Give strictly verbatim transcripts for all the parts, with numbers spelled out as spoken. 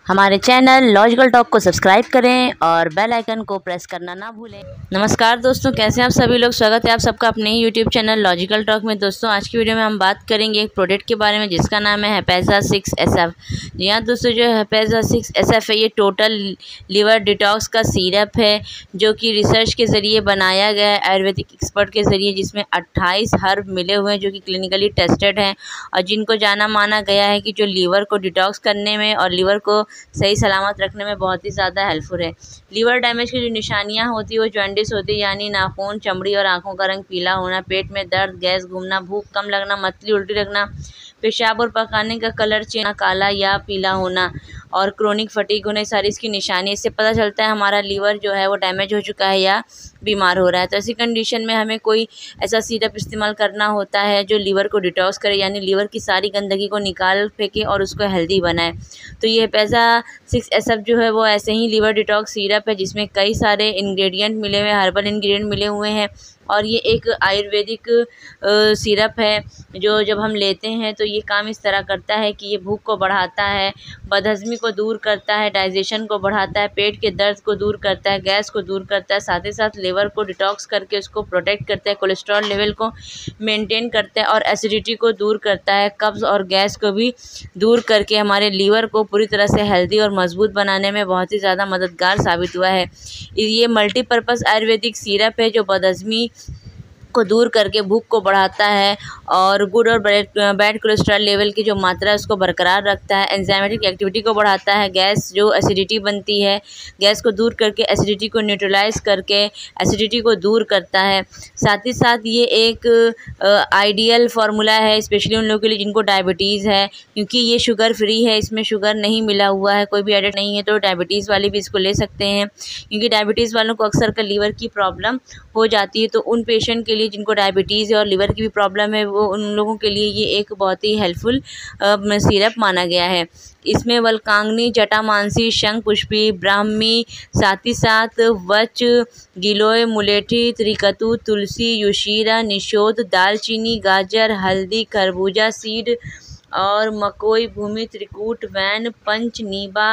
हमारे channel logical talk को subscribe करें और बेल आइकन को प्रेस करना ना भूलें। नमस्कार दोस्तों, कैसे हैं आप सभी लोग। स्वागत है आप सबका अपने ही यूट्यूब चैनल लॉजिकल टॉक में। दोस्तों आज की वीडियो में हम बात करेंगे एक प्रोडक्ट के बारे में जिसका नाम है हेपेजा सिक्स एस एफ। जी हाँ दोस्तों, जो हेपेजा सिक्स एस एफ है ये टोटल लिवर डिटॉक्स का सिरप है जो कि रिसर्च के ज़रिए बनाया गया है आयुर्वेदिक एक्सपर्ट के ज़रिए, जिसमें अट्ठाईस हर्ब मिले हुए हैं जो कि क्लिनिकली टेस्टेड हैं और जिनको जाना माना गया है कि जो लीवर को डिटॉक्स करने में और लीवर को सही सलामत रखने में बहुत ही ज़्यादा हेल्पफुल है। लीवर डैमेज की जो निशानियां होती है वो जॉन्डिस होती है, यानी नाखून, चमड़ी और आंखों का रंग पीला होना, पेट में दर्द, गैस, घूमना, भूख कम लगना, मतली उल्टी लगना, पेशाब और पकाने का कलर चेंज, काला या पीला होना और क्रोनिक फटीग होना, सारी इसकी निशानी। इससे पता चलता है हमारा लीवर जो है वो डैमेज हो चुका है या बीमार हो रहा है। तो ऐसी कंडीशन में हमें कोई ऐसा सिरप इस्तेमाल करना होता है जो लीवर को डिटॉक्स करे, यानी लीवर की सारी गंदगी को निकाल फेंके और उसको हेल्दी बनाए। तो ये हेपेजा सिक्स एस एफ जो है वो ऐसे ही लीवर डिटॉक्स सिरप है जिसमें कई सारे इंग्रेडिएंट मिले हुए हैं, हर्बल इंग्रेडिएंट मिले हुए हैं और ये एक आयुर्वेदिक सिरप है जो जब हम लेते हैं तो ये काम इस तरह करता है कि ये भूख को बढ़ाता है, बदहज़मी को दूर करता है, डाइजेशन को बढ़ाता है, पेट के दर्द को दूर करता है, गैस को दूर करता है, साथ ही साथ लिवर को डिटॉक्स करके उसको प्रोटेक्ट करता है, कोलेस्ट्रॉल लेवल को मेंटेन करता है और एसिडिटी को दूर करता है, कब्ज़ और गैस को भी दूर करके हमारे लीवर को पूरी तरह से हेल्दी और मजबूत बनाने में बहुत ही ज़्यादा मददगार साबित हुआ है। ये मल्टीपर्पज़ आयुर्वेदिक सिरप है जो बदहज़मी को दूर करके भूख को बढ़ाता है और गुड और बैड कोलेस्ट्रॉल लेवल की जो मात्रा है उसको बरकरार रखता है, एंजाइमेटिक एक्टिविटी को बढ़ाता है, गैस जो एसिडिटी बनती है गैस को दूर करके एसिडिटी को न्यूट्रलाइज करके एसिडिटी को दूर करता है। साथ ही साथ ये एक आइडियल फार्मूला है स्पेशली उन लोगों के लिए जिनको डायबिटीज़ है, क्योंकि ये शुगर फ्री है, इसमें शुगर नहीं मिला हुआ है, कोई भी एडेड नहीं है। तो डायबिटीज़ वाले भी इसको ले सकते हैं क्योंकि डायबिटीज़ वालों को अक्सर कर लीवर की प्रॉब्लम हो जाती है। तो उन पेशेंट के लिए जिनको डायबिटीज़ है और लिवर की भी प्रॉब्लम है वो उन लोगों के लिए ये एक बहुत ही हेल्पफुल सिरप माना गया है। इसमें वल्कांगनी, जटामांसी, शंख पुष्पी, ब्राह्मी, साथ ही साथ वच, गिलोय, मुलेठी, त्रिकतु, तुलसी, युशीरा, निशोद, दालचीनी, गाजर, हल्दी, खरबूजा सीड और मकोई, भूमि, त्रिकूट, वैन, पंच, नीबा,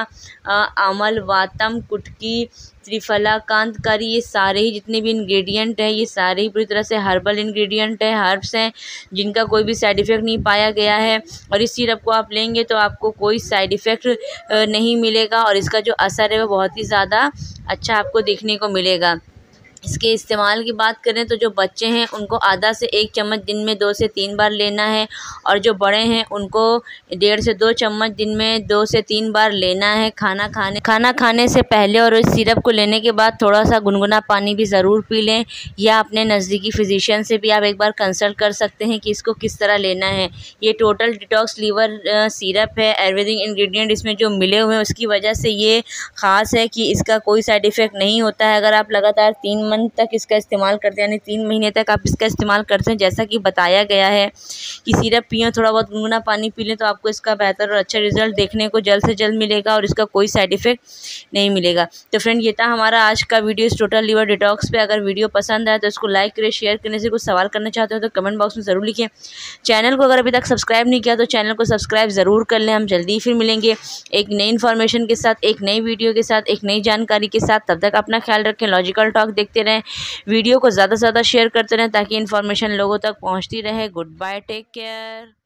अमल, वातम, कुटकी, त्रिफलाकांतकारी, ये सारे ही जितने भी इंग्रेडिएंट हैं ये सारे ही पूरी तरह से हर्बल इंग्रेडिएंट है, हर्ब्स हैं जिनका कोई भी साइड इफ़ेक्ट नहीं पाया गया है और इस सिरप को आप लेंगे तो आपको कोई साइड इफ़ेक्ट नहीं मिलेगा और इसका जो असर है वो बहुत ही ज़्यादा अच्छा आपको देखने को मिलेगा। इसके इस्तेमाल की बात करें तो जो बच्चे हैं उनको आधा से एक चम्मच दिन में दो से तीन बार लेना है और जो बड़े हैं उनको डेढ़ से दो चम्मच दिन में दो से तीन बार लेना है खाना खाने खाना खाने से पहले। और इस सिरप को लेने के बाद थोड़ा सा गुनगुना पानी भी ज़रूर पी लें या अपने नज़दीकी फिजिशियन से भी आप एक बार कंसल्ट कर सकते हैं कि इसको किस तरह लेना है। ये टोटल डिटॉक्स लीवर सिरप है, आयुर्वेदिक इंग्रेडिएंट इसमें जो मिले हुए हैं उसकी वजह से ये ख़ास है कि इसका कोई साइड इफ़ेक्ट नहीं होता है। अगर आप लगातार तीन मंथ तक इसका इस्तेमाल करते हैं, यानी तीन महीने तक आप इसका इस्तेमाल करते हैं जैसा कि बताया गया है कि सिरप पिए, थोड़ा बहुत गुनगुना पानी पी लें तो आपको इसका बेहतर और अच्छा रिजल्ट देखने को जल्द से जल्द मिलेगा और इसका कोई साइड इफ़ेक्ट नहीं मिलेगा। तो फ्रेंड ये था हमारा आज का वीडियो इस टोटल लिवर डिटॉक्स पे। अगर वीडियो पसंद आए तो इसको लाइक करें, शेयर करने से कुछ सवाल करना चाहते हो तो कमेंट बॉक्स में ज़रूर लिखें। चैनल को अगर अभी तक सब्सक्राइब नहीं किया तो चैनल को सब्सक्राइब ज़रूर कर लें। हम जल्दी फिर मिलेंगे एक नई इन्फॉर्मेशन के साथ, एक नई वीडियो के साथ, एक नई जानकारी के साथ। तब तक अपना ख्याल रखें, लॉजिकल टॉक देखते रहें, वीडियो को ज़्यादा से ज़्यादा शेयर करते रहें ताकि इन्फॉर्मेशन लोगों तक पहुंचती रहे। Goodbye, take care.